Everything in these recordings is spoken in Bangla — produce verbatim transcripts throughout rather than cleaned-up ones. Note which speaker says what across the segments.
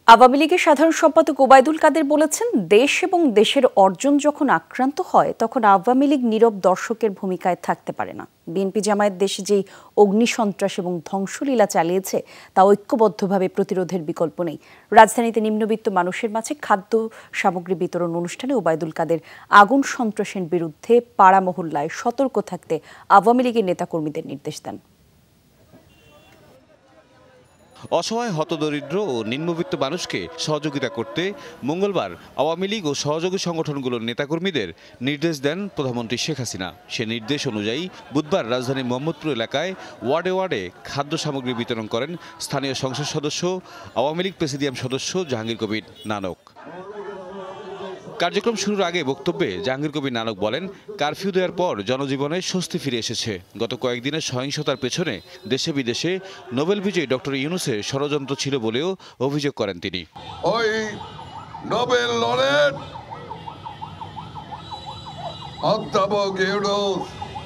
Speaker 1: আওয়ামী লীগের সাধারণ সম্পাদক ওবায়দুল কাদের বলেছেন, দেশ এবং দেশের অর্জন যখন আক্রান্ত হয় তখন আওয়ামী লীগ নীরব দর্শকের ভূমিকায় থাকতে পারে না। বিএনপি জামায়াত দেশে যেই অগ্নিসন্ত্রাস এবং ধ্বংসলীলা চালিয়েছে তা ঐক্যবদ্ধভাবে প্রতিরোধের বিকল্প নেই। রাজধানীতে নিম্নবিত্ত মানুষের মাঝে খাদ্য সামগ্রী বিতরণ অনুষ্ঠানে ওবায়দুল কাদের আগুন সন্ত্রাসের বিরুদ্ধে পাড়া মহল্লায় সতর্ক থাকতে আওয়ামী লীগের নেতাকর্মীদের নির্দেশ দেন।
Speaker 2: অসহায় হতদরিদ্র ও নিম্নবিত্ত মানুষকে সহযোগিতা করতে মঙ্গলবার আওয়ামী লীগ ও সহযোগী সংগঠনগুলোর নেতাকর্মীদের নির্দেশ দেন প্রধানমন্ত্রী শেখ হাসিনা। সে নির্দেশ অনুযায়ী বুধবার রাজধানীর মোহাম্মদপুর এলাকায় ওয়ার্ডে ওয়ার্ডে খাদ্য সামগ্রী বিতরণ করেন স্থানীয় সংসদ সদস্য আওয়ামী লীগ প্রেসিডিয়াম সদস্য জাহাঙ্গীর কবির নানক। কার্যক্রম শুরুর আগে বক্তব্যে জাহাঙ্গীর কবির নানক বলেন, কারফিউ দেওয়ার পর জনজীবনে স্বস্তি ফিরে এসেছে। গত কয়েকদিনের সহিংসতার পেছনে দেশে বিদেশে নোবেল বিজয়ী ডক্টর ইউনূসের ষড়যন্ত্র ছিল বলেও অভিযোগ করেন তিনি।
Speaker 3: ওই নোবেল লরেট অধ্যাপক ইউনূস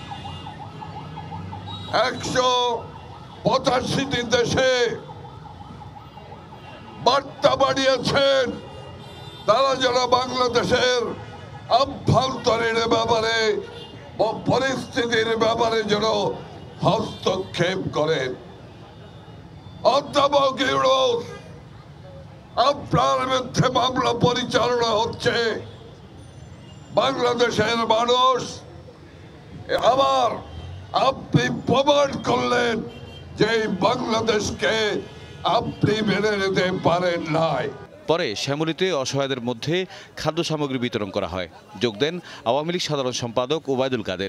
Speaker 3: একশো পঁচাশিটি দেশে বার্তা বাড়িয়েছেন তারা যারা বাংলাদেশের অভ্যন্তরীণ ব্যাপারে ও পরিস্থিতির ব্যাপারে যেন হস্তক্ষেপ করেন। অধ্যাপক ইউনূস, আপনার বিরুদ্ধে মামলা পরিচালনা হচ্ছে। বাংলাদেশের মানুষ আবার আপনি প্রমাণ করলেন যে বাংলাদেশকে আপনি মেনে নিতে পারেন নাই।
Speaker 2: পরে শ্যামলীতে অসহায়দের মধ্যে খাদ্য সামগ্রী বিতরণ করা হয়। যোগ দেন আওয়ামী লীগ সাধারণ সম্পাদক ওবায়দুল কাদের।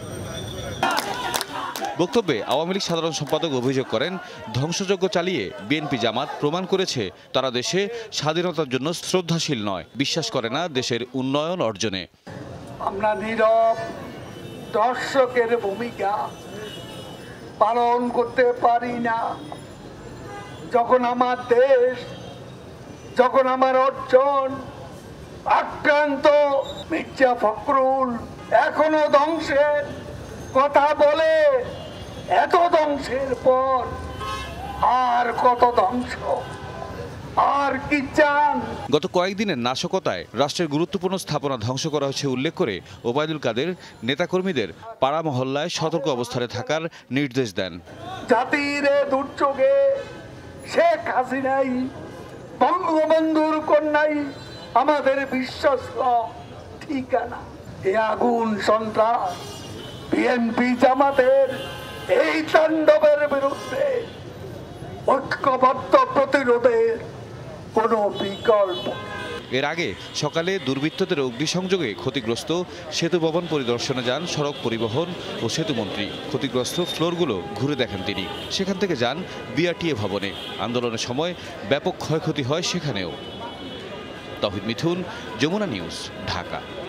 Speaker 2: বক্তব্যে আওয়ামী লীগ সাধারণ সম্পাদক অভিযোগ করেন, ধ্বংসযজ্ঞ চালিয়ে বিএনপি জামাত প্রমাণ করেছে তারা দেশে স্বাধীনতার জন্য শ্রদ্ধাশীল নয়, বিশ্বাস করে না দেশের উন্নয়ন অর্জনে।
Speaker 4: আমরা নীরব দর্শকের ভূমিকা পালন করতে পারি না। যখন আমার দেশ, যখন আমার অর্জন আক্রান্ত, মির্জা ফখরুল এখনো ধ্বংসের কথা বলে। এত ধ্বংসের পর আর কত ধ্বংস, আর কি চান?
Speaker 2: গত কয়েকদিনের নাশকতায় রাষ্ট্রের গুরুত্বপূর্ণ স্থাপনা ধ্বংস করা হয়েছে উল্লেখ করে ওবায়দুল কাদের নেতাকর্মীদের পাড়া মহল্লায় সতর্ক অবস্থানে থাকার নির্দেশ দেন।
Speaker 4: জাতির দুর্যোগে শেখ হাসিনাই বঙ্গবন্ধুর কন্যাই আমাদের বিশ্বস্ত ঠিকানা। এই আগুন সন্ত্রাস বিএনপি জামাতের এই তাণ্ডবের বিরুদ্ধে ঐক্যবদ্ধ প্রতিরোধের কোনো বিকল্প।
Speaker 2: এর আগে সকালে দুর্বৃত্তদের অগ্নিসংযোগে ক্ষতিগ্রস্ত সেতু ভবন পরিদর্শনে যান সড়ক পরিবহন ও সেতুমন্ত্রী। ক্ষতিগ্রস্ত ফ্লোরগুলো ঘুরে দেখেন তিনি। সেখান থেকে যান বিআরটিএ ভবনে। আন্দোলনের সময় ব্যাপক ক্ষয়ক্ষতি হয় সেখানেও। তৌহিদ মিথুন, যমুনা নিউজ, ঢাকা।